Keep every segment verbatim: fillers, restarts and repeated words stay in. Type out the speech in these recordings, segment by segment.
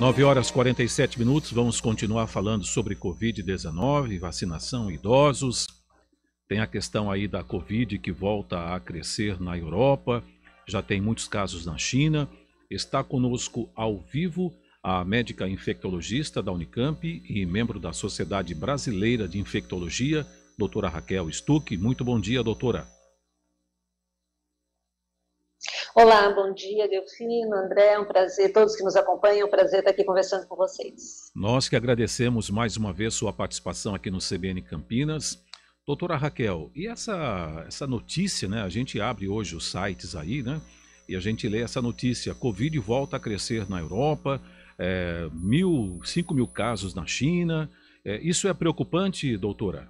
nove horas e quarenta e sete minutos, vamos continuar falando sobre covid dezenove, vacinação em idosos. Tem a questão aí da Covid que volta a crescer na Europa, já tem muitos casos na China. Está conosco ao vivo a médica infectologista da Unicamp e membro da Sociedade Brasileira de Infectologia, doutora Raquel Stuck. Muito bom dia, doutora. Olá, bom dia, Delfino, André, é um prazer, todos que nos acompanham, é um prazer estar aqui conversando com vocês. Nós que agradecemos mais uma vez sua participação aqui no C B N Campinas. Doutora Raquel, e essa, essa notícia, né? A gente abre hoje os sites aí, né? E a gente lê essa notícia, Covid volta a crescer na Europa, é, mil, cinco mil casos na China. É, isso é preocupante, doutora?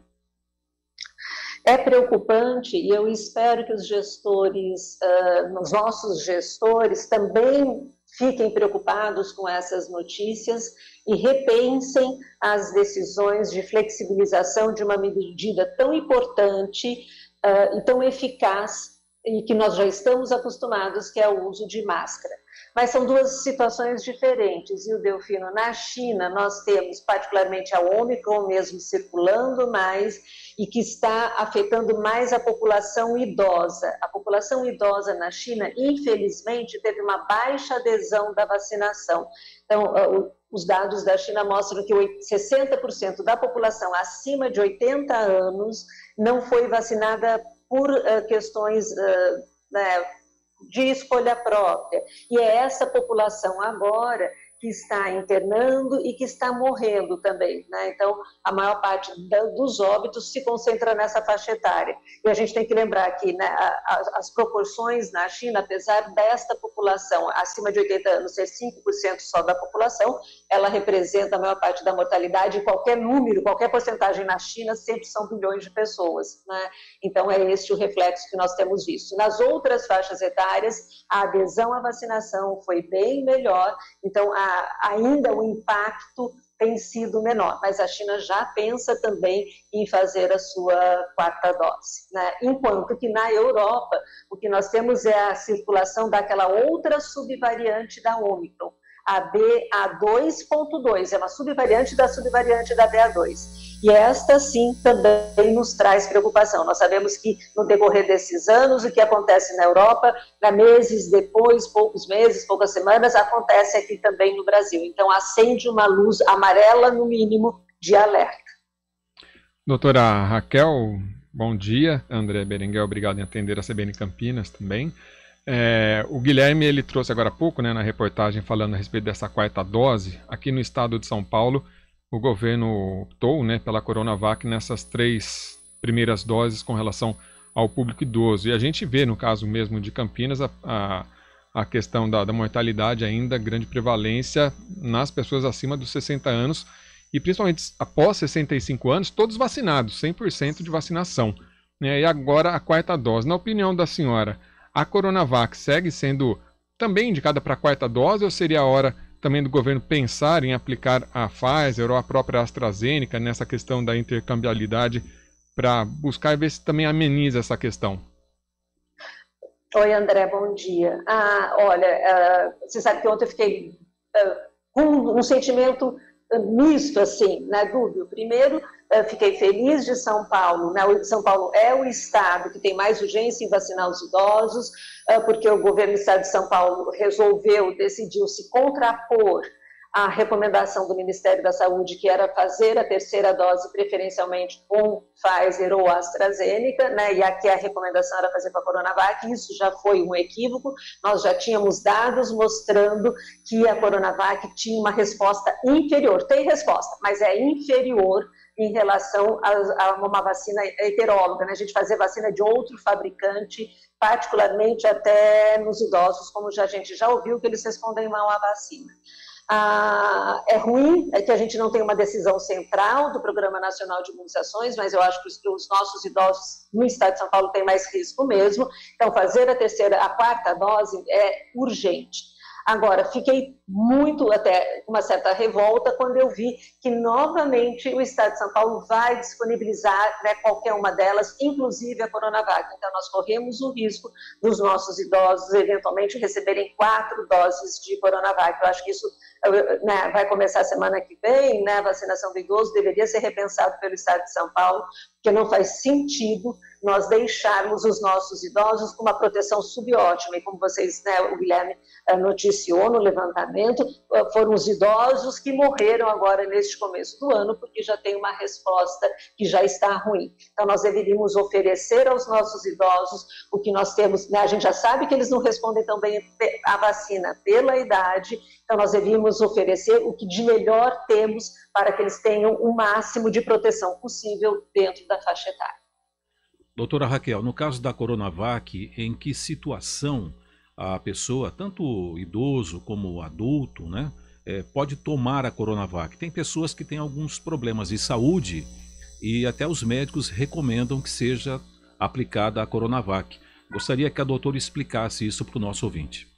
É preocupante e eu espero que os gestores, uh, os nossos gestores também fiquem preocupados com essas notícias e repensem as decisões de flexibilização de uma medida tão importante uh, e tão eficaz e que nós já estamos acostumados, que é o uso de máscara. Mas são duas situações diferentes, e o Delfino, na China nós temos particularmente a Omicron mesmo circulando mais e que está afetando mais a população idosa. A população idosa na China, infelizmente, teve uma baixa adesão da vacinação. Então, os dados da China mostram que sessenta por cento da população acima de oitenta anos não foi vacinada por uh, questões uh, né, de escolha própria. E é essa população agora que está internando e que está morrendo também, né? Então, a maior parte da, dos óbitos se concentra nessa faixa etária. E a gente tem que lembrar que, né, a, a, as proporções na China, apesar desta população acima de oitenta anos ser cinco por cento só da população, ela representa a maior parte da mortalidade, e qualquer número, qualquer porcentagem na China sempre são bilhões de pessoas, né? Então, é esse o reflexo que nós temos visto. Nas outras faixas etárias, a adesão à vacinação foi bem melhor, então, a ainda o impacto tem sido menor, mas a China já pensa também em fazer a sua quarta dose, né? Enquanto que na Europa, o que nós temos é a circulação daquela outra subvariante da Omicron, a B A dois ponto dois, é uma subvariante da subvariante da B A dois. E esta, sim, também nos traz preocupação. Nós sabemos que, no decorrer desses anos, o que acontece na Europa, meses depois, poucos meses, poucas semanas, acontece aqui também no Brasil. Então, acende uma luz amarela, no mínimo, de alerta. Doutora Raquel, bom dia. André Berenguel, obrigado em atender a C B N Campinas também. É, o Guilherme, ele trouxe agora há pouco, né, na reportagem, falando a respeito dessa quarta dose. Aqui no estado de São Paulo, o governo optou, né, pela Coronavac nessas três primeiras doses com relação ao público idoso. E a gente vê, no caso mesmo de Campinas, a, a, a questão da, da mortalidade ainda, grande prevalência nas pessoas acima dos sessenta anos e principalmente após sessenta e cinco anos, todos vacinados, cem por cento de vacinação, né? E agora a quarta dose. Na opinião da senhora, a Coronavac segue sendo também indicada para a quarta dose ou seria a hora também do governo pensar em aplicar a Pfizer ou a própria AstraZeneca nessa questão da intercambiabilidade para buscar ver se também ameniza essa questão? Oi, André, bom dia. Ah, olha, uh, você sabe que ontem eu fiquei uh, com um sentimento misto, assim, né, dúbio. Primeiro, uh, fiquei feliz de São Paulo, né? São Paulo é o estado que tem mais urgência em vacinar os idosos, uh, porque o governo do estado de São Paulo resolveu, decidiu se contrapor à recomendação do Ministério da Saúde, que era fazer a terceira dose preferencialmente com Pfizer ou AstraZeneca, né? E aqui a recomendação era fazer com a Coronavac. Isso já foi um equívoco, nós já tínhamos dados mostrando que a Coronavac tinha uma resposta inferior, tem resposta, mas é inferior em relação a, a uma vacina heteróloga, né? A gente fazer vacina de outro fabricante, particularmente até nos idosos, como já, a gente já ouviu que eles respondem mal à vacina. Ah, é ruim é que a gente não tem uma decisão central do Programa Nacional de Imunizações, mas eu acho que os, os nossos idosos no estado de São Paulo têm mais risco mesmo, então fazer a terceira, a quarta dose é urgente. Agora, fiquei muito, até uma certa revolta, quando eu vi que novamente o Estado de São Paulo vai disponibilizar, né, qualquer uma delas, inclusive a Coronavac. Então, nós corremos o risco dos nossos idosos eventualmente receberem quatro doses de Coronavac. Eu acho que isso, né, vai começar semana que vem, né, a vacinação do idoso deveria ser repensado pelo Estado de São Paulo, porque não faz sentido nós deixarmos os nossos idosos com uma proteção subótima. E como vocês, né, o Guilherme noticiou no levantamento, foram os idosos que morreram agora neste começo do ano, porque já tem uma resposta que já está ruim. Então, nós deveríamos oferecer aos nossos idosos o que nós temos, né, a gente já sabe que eles não respondem tão bem à vacina pela idade, então nós deveríamos oferecer o que de melhor temos para que eles tenham o máximo de proteção possível dentro da faixa etária. Doutora Raquel, no caso da Coronavac, em que situação a pessoa, tanto o idoso como o adulto, né, é, pode tomar a Coronavac? Tem pessoas que têm alguns problemas de saúde e até os médicos recomendam que seja aplicada a Coronavac. Gostaria que a doutora explicasse isso para o nosso ouvinte.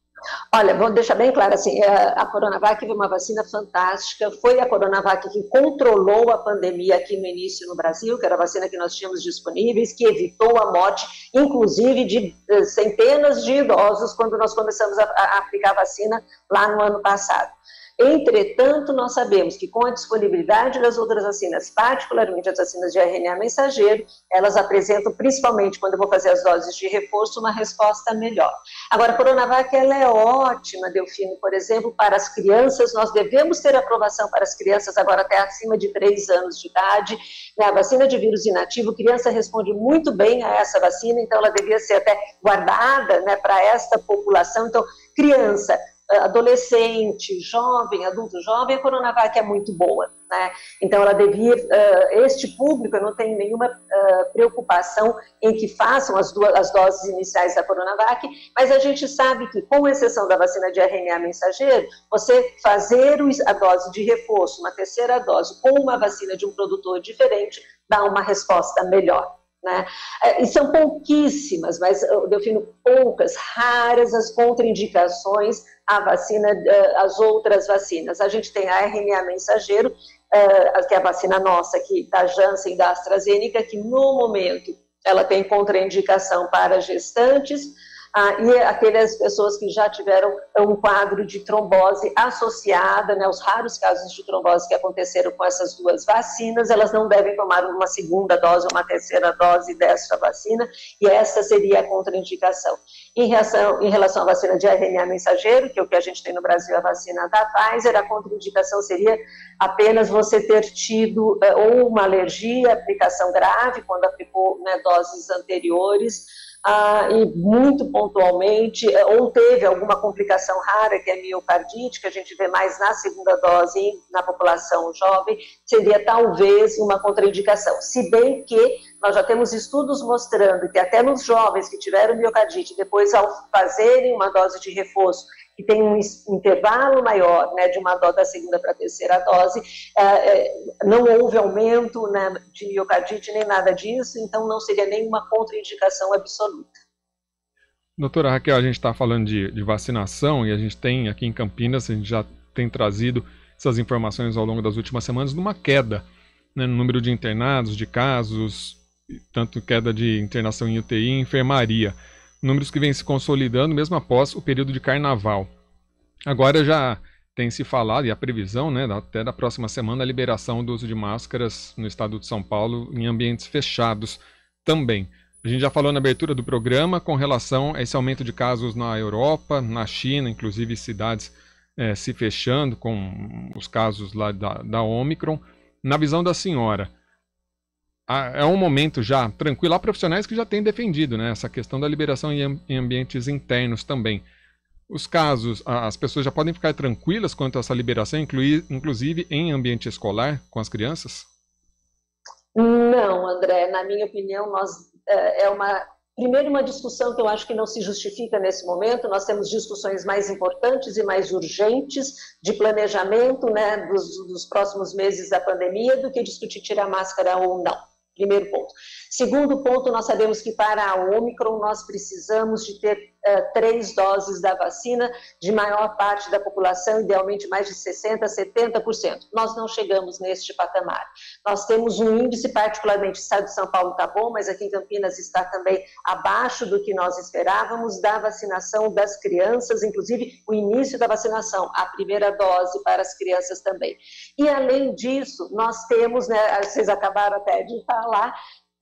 Olha, vou deixar bem claro, assim, a Coronavac foi uma vacina fantástica, foi a Coronavac que controlou a pandemia aqui no início no Brasil, que era a vacina que nós tínhamos disponíveis, que evitou a morte, inclusive de centenas de idosos, quando nós começamos a, a aplicar a vacina lá no ano passado. Entretanto, nós sabemos que com a disponibilidade das outras vacinas, particularmente as vacinas de R N A mensageiro, elas apresentam, principalmente quando eu vou fazer as doses de reforço, uma resposta melhor. Agora, a Coronavac, ela é ótima, Delfino, por exemplo, para as crianças. Nós devemos ter aprovação para as crianças agora até acima de três anos de idade. A vacina de vírus inativo, criança responde muito bem a essa vacina, então ela devia ser até guardada, né, para esta população. Então, criança, adolescente, jovem, adulto jovem, a Coronavac é muito boa, né? Então ela devia, uh, este público, eu não tenho nenhuma uh, preocupação em que façam as, duas, as doses iniciais da Coronavac, mas a gente sabe que, com exceção da vacina de R N A mensageiro, você fazer a dose de reforço, uma terceira dose, com uma vacina de um produtor diferente, dá uma resposta melhor. Né? E são pouquíssimas, mas, Delfino, poucas, raras as contraindicações à vacina, às outras vacinas. A gente tem a R N A mensageiro, que é a vacina nossa aqui, da Janssen e da AstraZeneca, que no momento ela tem contraindicação para gestantes, Ah, e aquelas pessoas que já tiveram um quadro de trombose associada, né, os raros casos de trombose que aconteceram com essas duas vacinas, elas não devem tomar uma segunda dose ou uma terceira dose dessa vacina, e essa seria a contraindicação. Em relação, em relação à vacina de R N A mensageiro, que é o que a gente tem no Brasil, a vacina da Pfizer, a contraindicação seria apenas você ter tido uh, ou uma alergia, aplicação grave, quando aplicou, né, doses anteriores, Ah, e muito pontualmente, ou teve alguma complicação rara, que é a miocardite, que a gente vê mais na segunda dose na população jovem, seria talvez uma contraindicação. Se bem que nós já temos estudos mostrando que até nos jovens que tiveram miocardite, depois ao fazerem uma dose de reforço, que tem um intervalo maior, né, de uma dose da segunda para a terceira dose, é, não houve aumento, né, de miocardite nem nada disso, então não seria nenhuma contraindicação absoluta. Doutora Raquel, a gente está falando de, de vacinação e a gente tem aqui em Campinas, a gente já tem trazido essas informações ao longo das últimas semanas, numa queda, né, no número de internados, de casos, tanto queda de internação em U T I e enfermaria. Números que vêm se consolidando mesmo após o período de carnaval. Agora já tem se falado, e a previsão, né, até da próxima semana, a liberação do uso de máscaras no estado de São Paulo em ambientes fechados também. A gente já falou na abertura do programa com relação a esse aumento de casos na Europa, na China, inclusive cidades é, se fechando com os casos lá da, da Omicron. Na visão da senhora, é um momento já tranquilo. Há profissionais que já têm defendido, né, essa questão da liberação em ambientes internos também. Os casos, as pessoas já podem ficar tranquilas quanto a essa liberação, inclusive em ambiente escolar, com as crianças? Não, André, na minha opinião, nós, é uma, primeiro uma discussão que eu acho que não se justifica nesse momento. Nós temos discussões mais importantes e mais urgentes de planejamento, né, dos, dos próximos meses da pandemia, do que discutir tirar máscara ou não. Primeiro ponto. Segundo ponto, nós sabemos que para a Ômicron nós precisamos de ter uh, três doses da vacina de maior parte da população, idealmente mais de sessenta por cento, setenta por cento. Nós não chegamos neste patamar. Nós temos um índice, particularmente o estado de São Paulo está bom, mas aqui em Campinas está também abaixo do que nós esperávamos da vacinação das crianças, inclusive o início da vacinação, a primeira dose para as crianças também. E além disso, nós temos, né, vocês acabaram até de falar,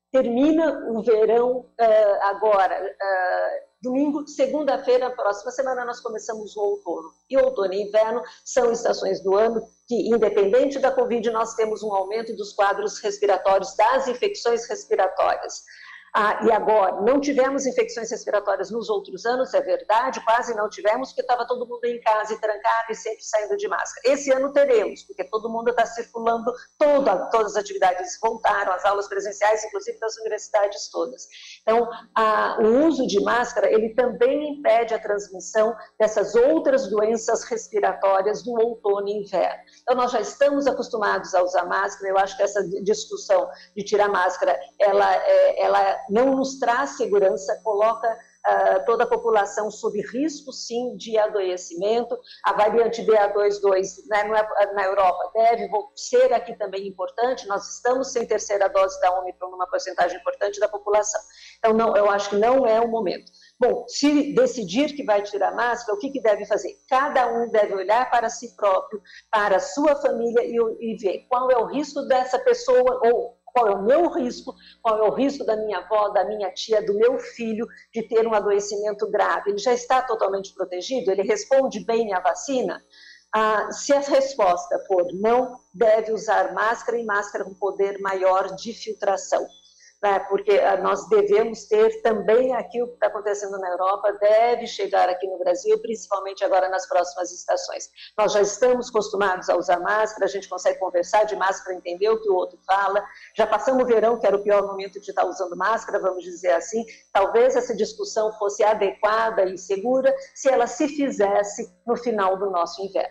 termina o verão uh, agora, uh, domingo, segunda-feira, próxima semana, nós começamos o outono. E outono e inverno são estações do ano que, independente da Covid, nós temos um aumento dos quadros respiratórios, das infecções respiratórias. Ah, e agora, não tivemos infecções respiratórias nos outros anos, é verdade, quase não tivemos, porque estava todo mundo em casa e trancado e sempre saindo de máscara. Esse ano teremos, porque todo mundo está circulando, toda, todas as atividades voltaram, as aulas presenciais, inclusive das universidades todas. Então, a, o uso de máscara, ele também impede a transmissão dessas outras doenças respiratórias do outono e inverno. Então, nós já estamos acostumados a usar máscara, eu acho que essa discussão de tirar máscara, ela, é, ela não nos traz segurança, coloca uh, toda a população sob risco, sim, de adoecimento. A variante B A dois dois, né, na Europa deve ser aqui também importante, nós estamos sem terceira dose da Ômicron numa porcentagem importante da população. Então, não, eu acho que não é o momento. Bom, se decidir que vai tirar máscara, o que, que deve fazer? Cada um deve olhar para si próprio, para a sua família e, e ver qual é o risco dessa pessoa, ou qual é o meu risco, qual é o risco da minha avó, da minha tia, do meu filho, de ter um adoecimento grave. Ele já está totalmente protegido? Ele responde bem à vacina? Ah, se a resposta for não, deve usar máscara e máscara com poder maior de filtração. Né, porque nós devemos ter também aqui o que está acontecendo na Europa, deve chegar aqui no Brasil, principalmente agora nas próximas estações. Nós já estamos acostumados a usar máscara, a gente consegue conversar de máscara, entender o que o outro fala, já passamos o verão, que era o pior momento de estar usando máscara, vamos dizer assim, talvez essa discussão fosse adequada e segura se ela se fizesse no final do nosso inverno.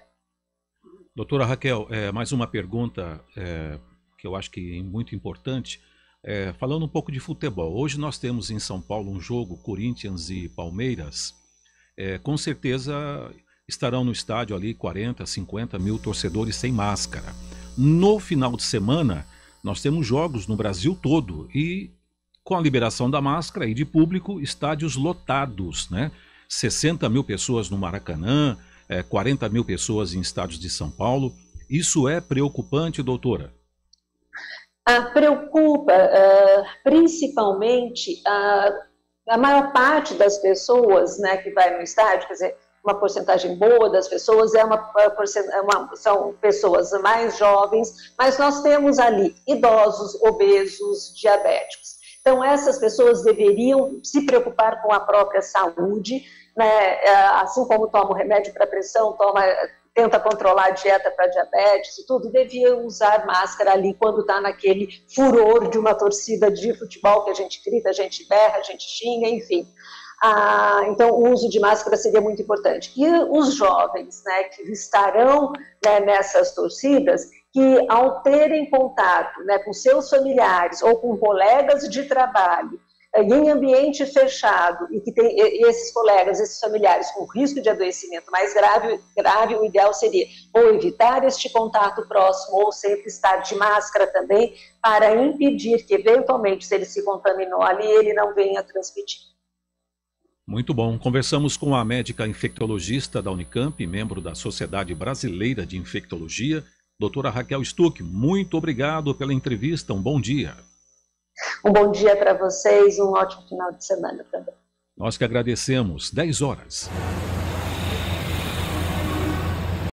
Doutora Raquel, é, mais uma pergunta é, que eu acho que é muito importante. É, falando um pouco de futebol, hoje nós temos em São Paulo um jogo, Corinthians e Palmeiras, é, com certeza estarão no estádio ali quarenta, cinquenta mil torcedores sem máscara. No final de semana, nós temos jogos no Brasil todo e com a liberação da máscara e de público, estádios lotados, né? sessenta mil pessoas no Maracanã, é, quarenta mil pessoas em estádios de São Paulo. Isso é preocupante, doutora? Ah, preocupa, uh, principalmente, uh, a maior parte das pessoas, né, que vai no estádio, quer dizer, uma porcentagem boa das pessoas é uma, é uma, são pessoas mais jovens, mas nós temos ali idosos, obesos, diabéticos. Então, essas pessoas deveriam se preocupar com a própria saúde, né, assim como toma o remédio para pressão, toma... tenta controlar a dieta para diabetes e tudo, devia usar máscara ali quando está naquele furor de uma torcida de futebol que a gente grita, a gente berra, a gente xinga, enfim. Ah, então, o uso de máscara seria muito importante. E os jovens, né, que estarão, né, nessas torcidas, que ao terem contato, né, com seus familiares ou com colegas de trabalho, em ambiente fechado, e que tem esses colegas, esses familiares com risco de adoecimento mais grave, grave, o ideal seria ou evitar este contato próximo, ou sempre estar de máscara também, para impedir que, eventualmente, se ele se contaminou ali, ele não venha transmitir. Muito bom. Conversamos com a médica infectologista da Unicamp, membro da Sociedade Brasileira de Infectologia, doutora Raquel Stuck. Muito obrigado pela entrevista. Um bom dia. Um bom dia para vocês, um ótimo final de semana também. Nós que agradecemos. dez horas.